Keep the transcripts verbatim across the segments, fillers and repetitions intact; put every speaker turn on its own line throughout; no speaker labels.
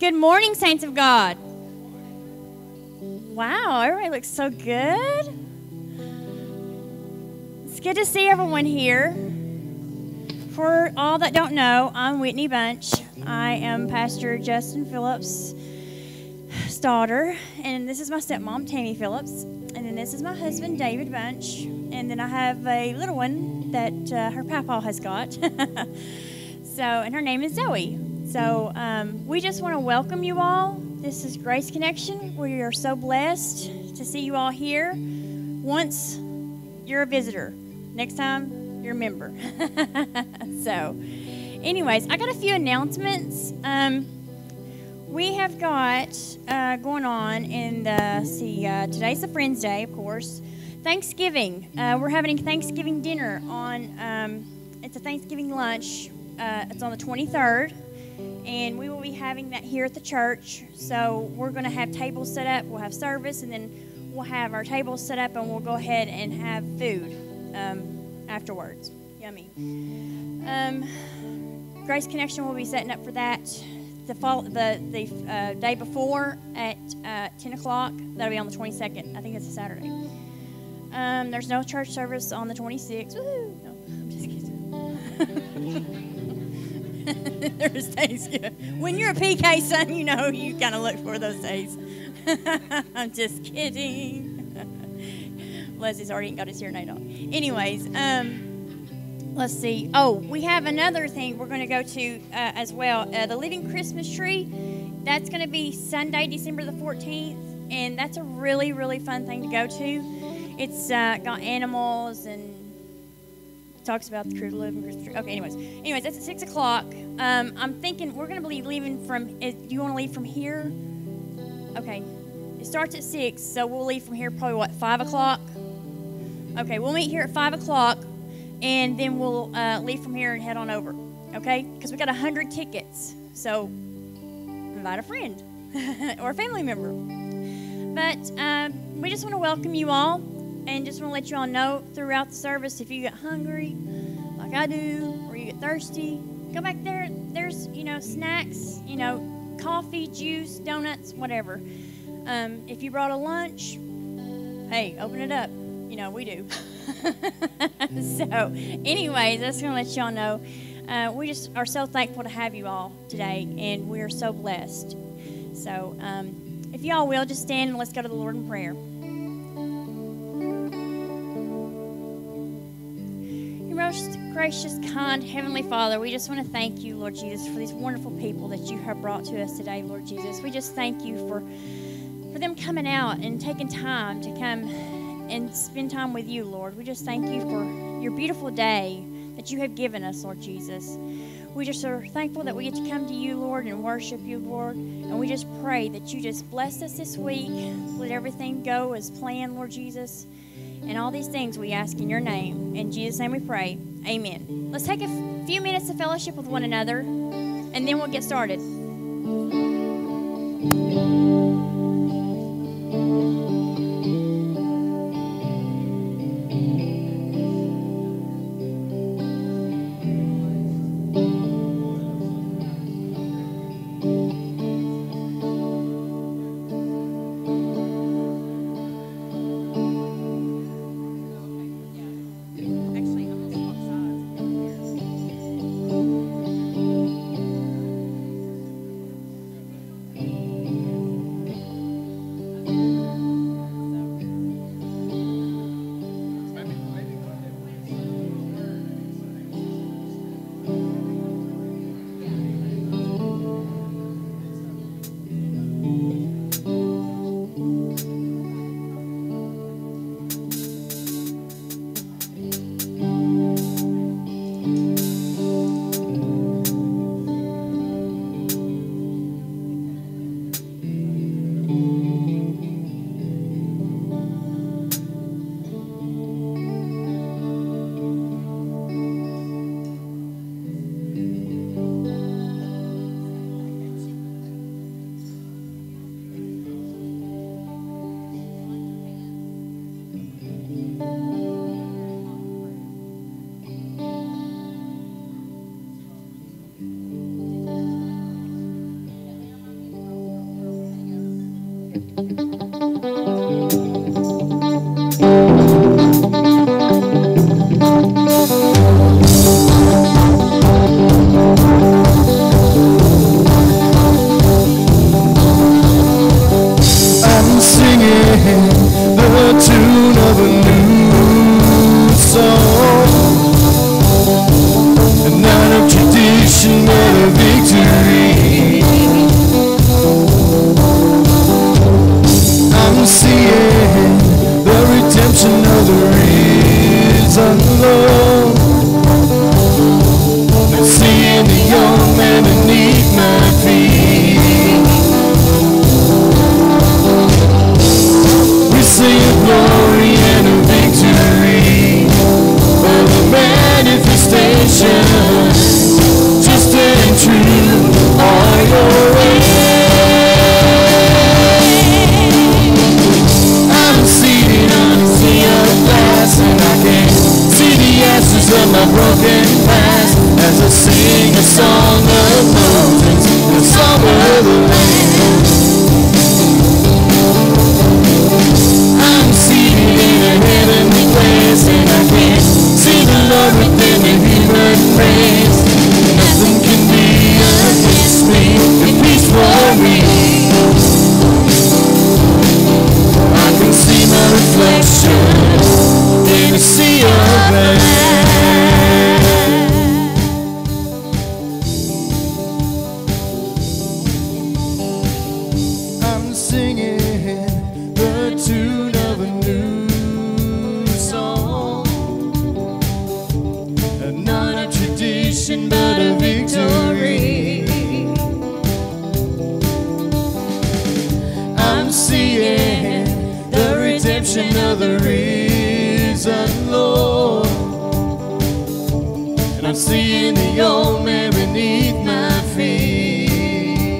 Good morning, saints of God. Wow, everybody looks so good. It's good to see everyone here. For all that don't know, I'm Whitney Bunch. I am Pastor Justin Phillips' daughter, and this is my stepmom, Tammy Phillips, and then this is my husband, David Bunch, and then I have a little one that uh, her papa has got. So, and her name is Zoe. So um, we just want to welcome you all. This is Grace Connection. We are so blessed to see you all here. Once you're a visitor, next time you're a member. So anyways, I got a few announcements. Um, we have got uh, going on in the, see, uh, today's the Friends Day, of course. Thanksgiving. Uh, we're having Thanksgiving dinner on, um, it's a Thanksgiving lunch. Uh, it's on the twenty-third. And we will be having that here at the church. So we're going to have tables set up. We'll have service, and then we'll have our tables set up, and we'll go ahead and have food um, afterwards. Yummy. Um, Grace Connection will be setting up for that the fall, the the uh, day before at uh, ten o'clock. That'll be on the twenty-second. I think it's a Saturday. Um, there's no church service on the twenty-sixth. Woo-hoo. No, I'm just kidding. There's days. When you're a P K son, you know you kind of look for those days. I'm just kidding. Leslie's already got his hearing aid on. Anyways, um, let's see. Oh, we have another thing we're going to go to uh, as well. Uh, the Living Christmas Tree. That's going to be Sunday, December the fourteenth, and that's a really, really fun thing to go to. It's uh, got animals and talks about the crew living Christmas tree. Okay, anyways. Anyways, that's at six o'clock. Um, I'm thinking we're going to be leaving from, do you want to leave from here? Okay. It starts at six, so we'll leave from here probably, what, five o'clock? Okay, we'll meet here at five o'clock, and then we'll uh, leave from here and head on over. Okay? Because we got one hundred tickets. So, invite a friend or a family member. But um, we just want to welcome you all. And just want to let you all know throughout the service, if you get hungry, like I do, or you get thirsty, go back there. There's, you know, snacks, you know, coffee, juice, donuts, whatever. Um, if you brought a lunch, hey, open it up. You know, we do. So, anyways, I just want to let y'all know. Uh, we just are so thankful to have you all today, and we are so blessed. So, um, if y'all will, just stand and let's go to the Lord in prayer. Most gracious, kind, Heavenly Father, we just want to thank you, Lord Jesus, for these wonderful people that you have brought to us today, Lord Jesus. We just thank you for, for them coming out and taking time to come and spend time with you, Lord. We just thank you for your beautiful day that you have given us, Lord Jesus. We just are thankful that we get to come to you, Lord, and worship you, Lord. And we just pray that you just bless us this week. Let everything go as planned, Lord Jesus. And all these things we ask in your name. In Jesus' name we pray. Amen. Let's take a f- few minutes of fellowship with one another, and then we'll get started.
the tune of a new song. Not a tradition, but a victory. I'm seeing the redemption of the risen Lord. I'm seeing the young man beneath my feet. We see a glory and a victory for the manifestation. Just and true are your ways. I'm seated on a sea of glass, and I can see the ashes of my broken past as I sing a song of Moses, a song of the land. I'm seated in a heavenly place, and I can see the Lord within the human race. Nothing can be against me if He's for me. I can see my reflection in a sea of glass. I'm singing the tune of a new song. Not a tradition, but a victory. I'm seeing the redemption of the risen Lord. And I'm seeing the old man beneath my feet.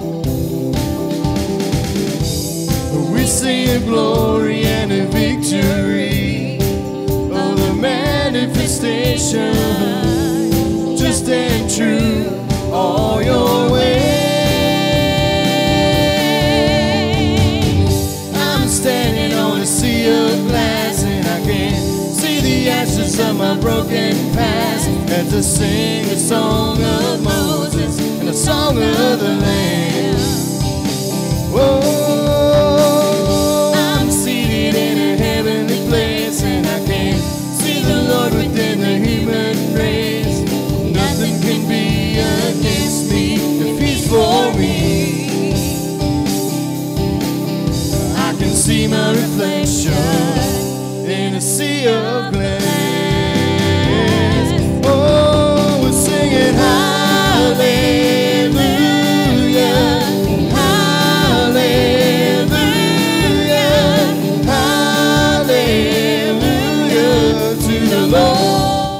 We see a glory and a victory of the manifestation. Just and true all your ways. I'm standing on a sea of glass, and I can see the ashes of my broken past as I sing a song of Moses and a song of the Lamb. Whoa, I'm seated in a heavenly place, and I can see the Lord within the human race. Nothing can be against me if He's for me. I can see my reflection in a sea of glass. Oh, we're singing hallelujah, hallelujah, hallelujah to the Lord.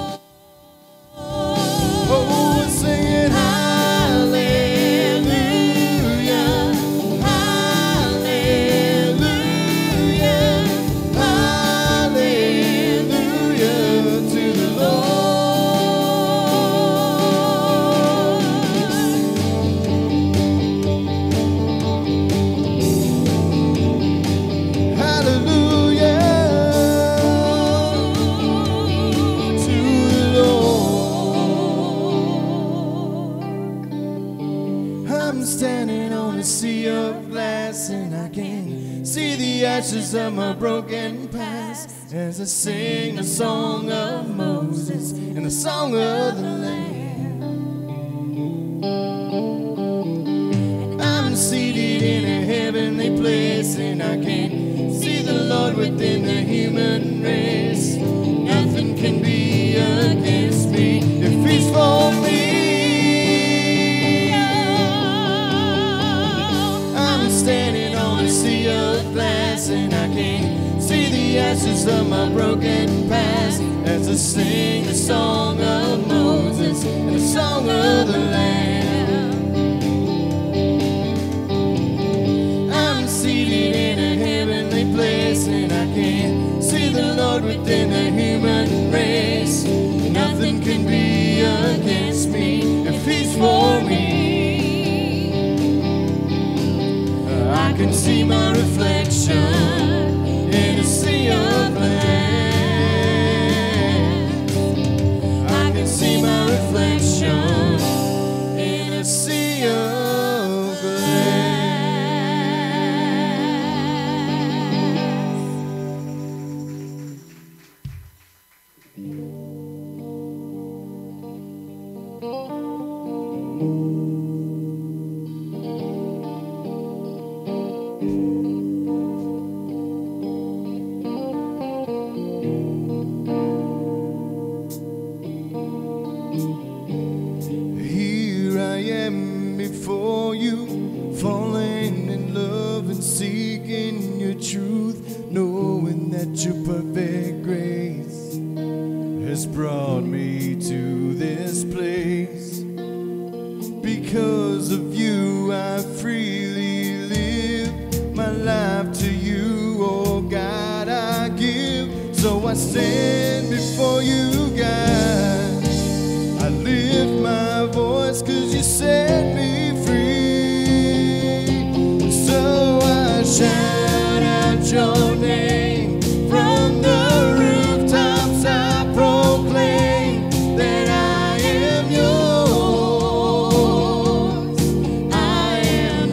Of my broken past as I sing a song of Moses and a song of the Lamb. And I'm seated in a heavenly place, and I can see the Lord within the human race. Nothing can be against me if He's for me. I'm standing on a sea of glass, and I can see the ashes of my broken past as I sing a song of Moses and a song of the Lamb. I'm seated in a heavenly place, and I can see the Lord within the human race. Nothing can be against me if He's for me. I can see my reflection in a sea of glass. I can see my reflection in a sea of glass. your perfect grace has brought me to this place. Because of you, I freely live my life to you, oh God, I give. So I stand before you, God. I lift my voice 'cause you set me free. So I shout out your name from the rooftops. I proclaim that I am yours. I am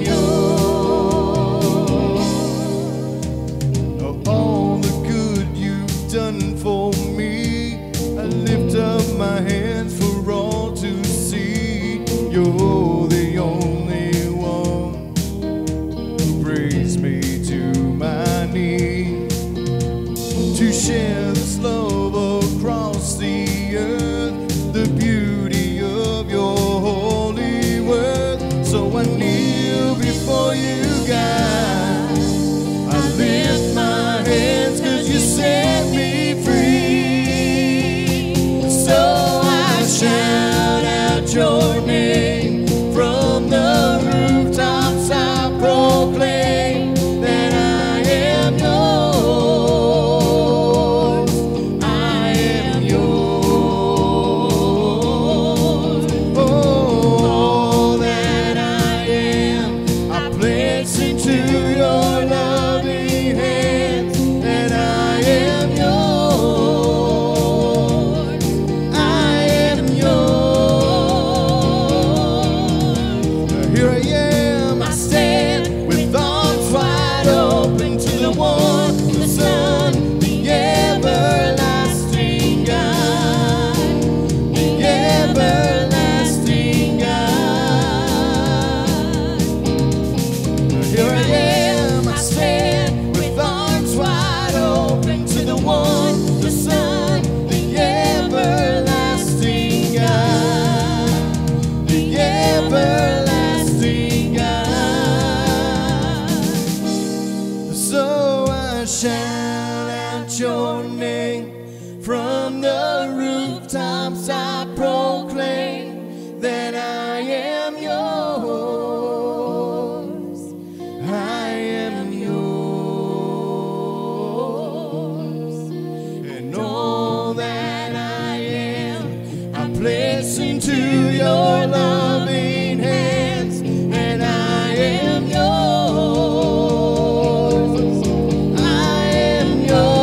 yours. Oh, all the good you've done for me, I lift up my hands for all to see. You're the only one who brings me to my knees, to share this love across the earth, the beauty of your holy word. So I kneel before you, God. I lift my hands 'cause you set me free. So I shout out your name from the rooftops. I proclaim that I am yours. I am yours. All that I am, I place into your loving hands, and I am yours. I am yours. Here I am, I stand with arms wide open to the one, the Son, the everlasting God, the everlasting God. Here I am, I stand with arms wide open to the one, the Son, the everlasting God, the everlasting God. So I shout out your name from the rooftops. I proclaim that I am yours. I am yours. And all that I am, I place into your loving hands, and I am yours. I am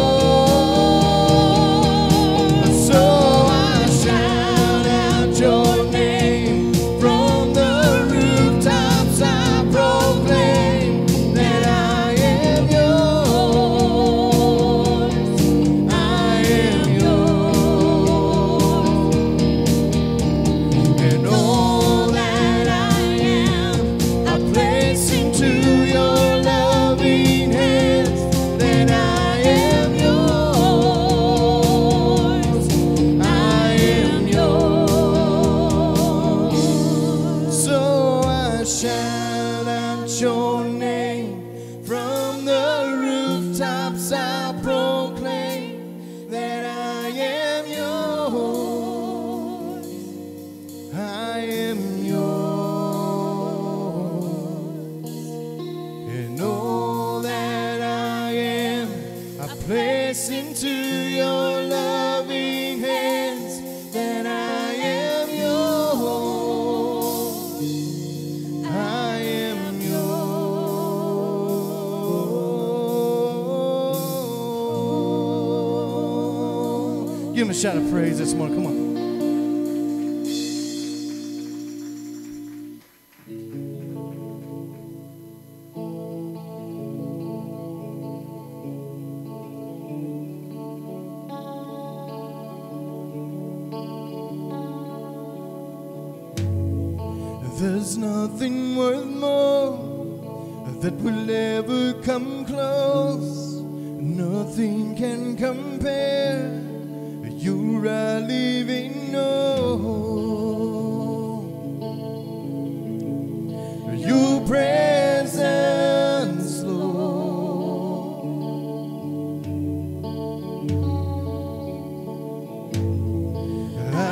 yours. So I shout out your name from the rooftops. I proclaim that I am yours. I am yours. And all that I am, I place into your loving hands, that I am yours. I am yours. So I shout out your name from the rooftops. I proclaim that I am yours. I am yours. And all that I am, I place into your loving hands, that I am yours. I am yours. Give him a shout of praise this morning. Come on. There's nothing worth more that will ever come close. Nothing can compare. You're a living no. Your presence, Lord.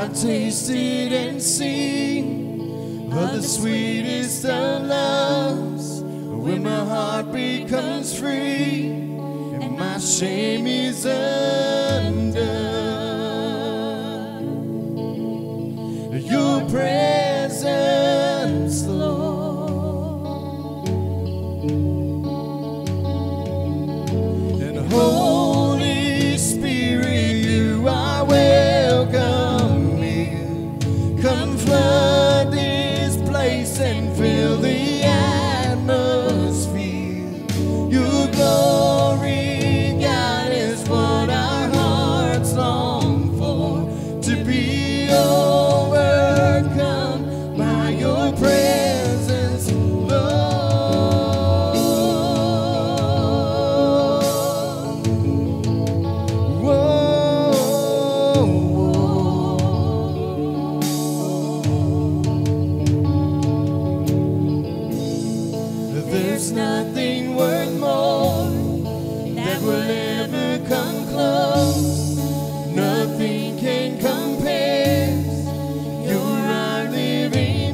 tasted and seen of the sweetest of loves, when my heart becomes free and my shame is undone. Your presence, Lord, and Holy Spirit, you are welcome here. Come flood this place and fill the atmosphere. Your glory, God, is what our hearts long for, to be overcome by your presence, Lord. Whoa, whoa. There's nothing worth more that will ever come close. Nothing can compare. You're our living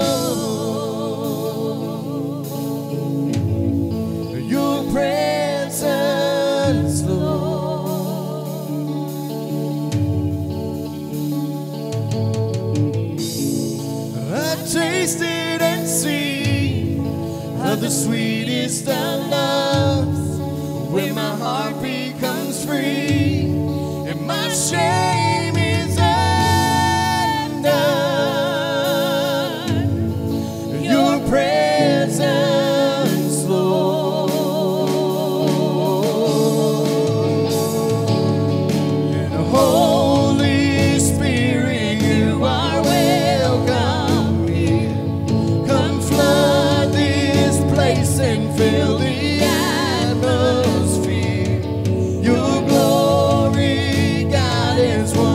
hope. Your presence, Lord. I've tasted and seen of the sweetest of loves, when my heart becomes free and my shame is undone. Your presence, Lord, and Holy Spirit, you are welcome here. Come flood this place and fill the atmosphere. Your glory, God, is what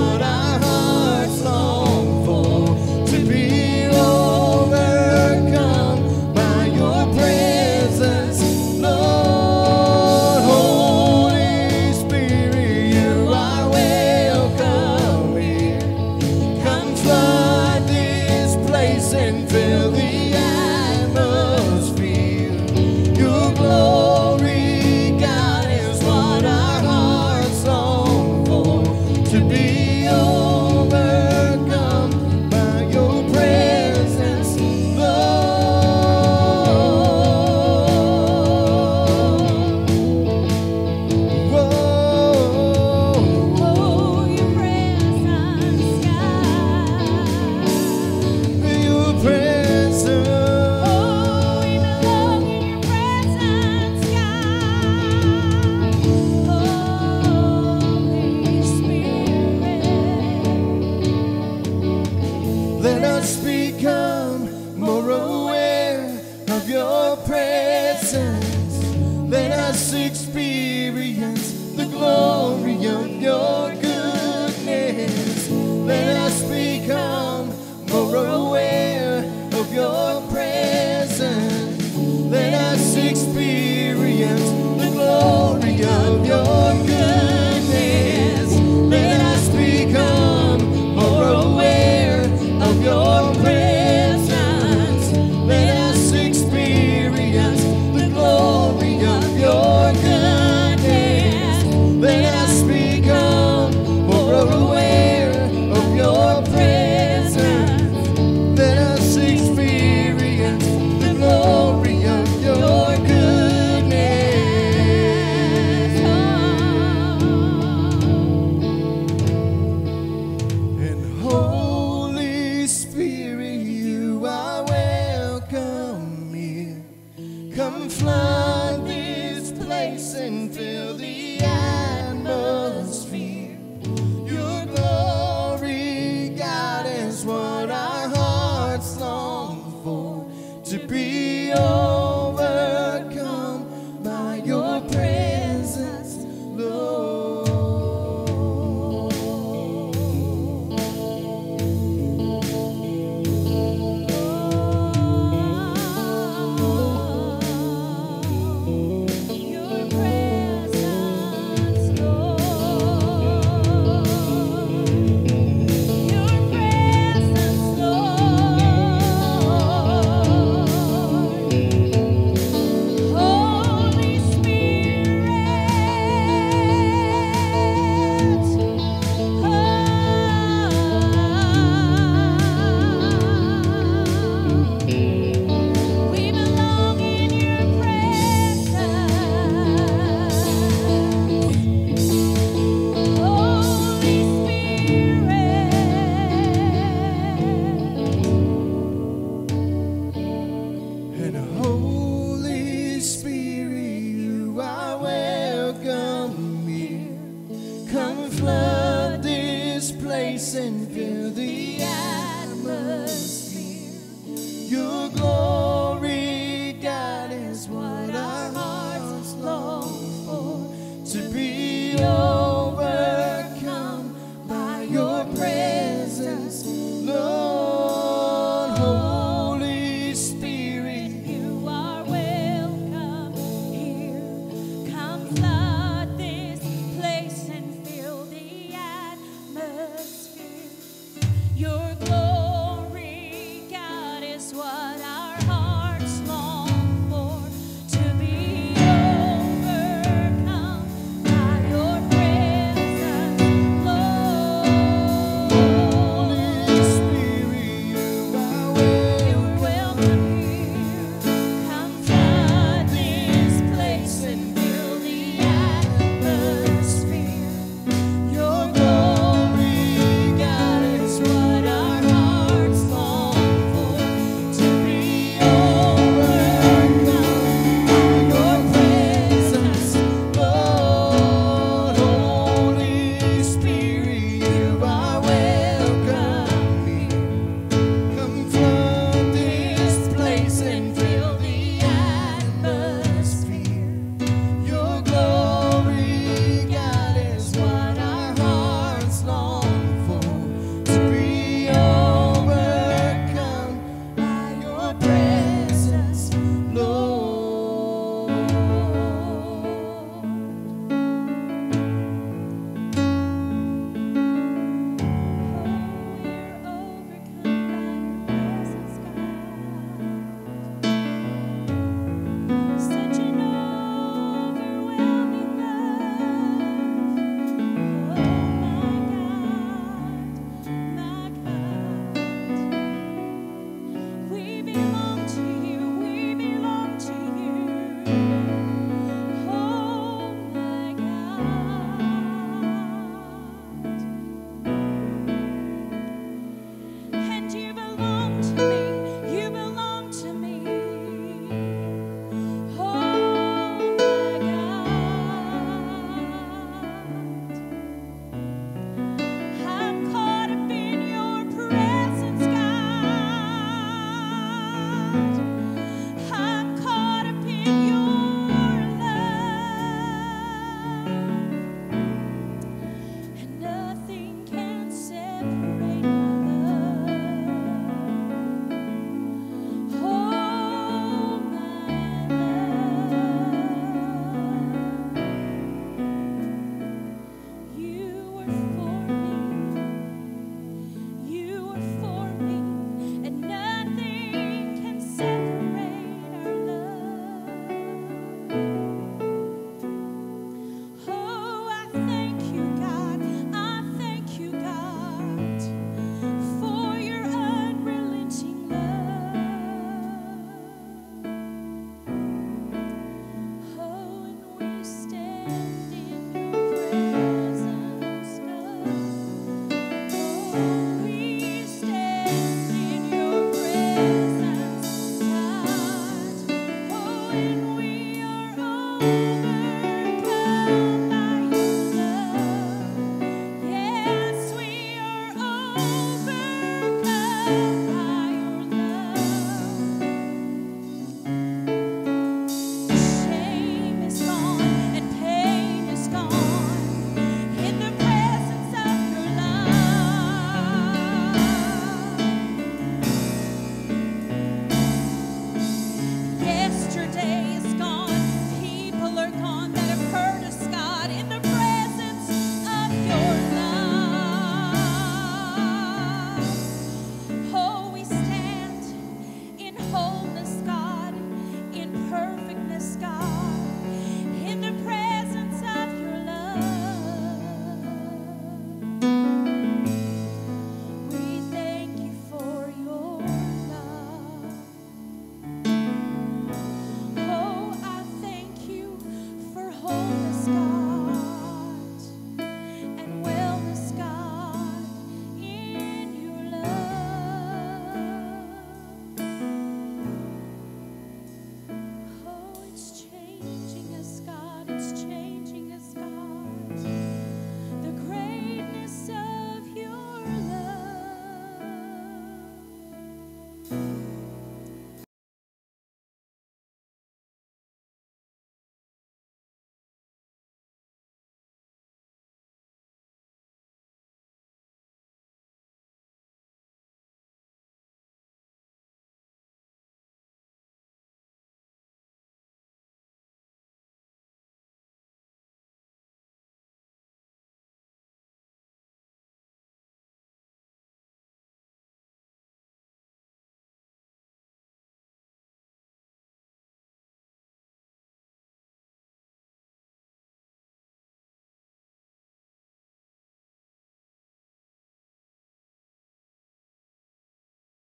place and fill the atmosphere. Your glory, God, is what our hearts long for, to be yours.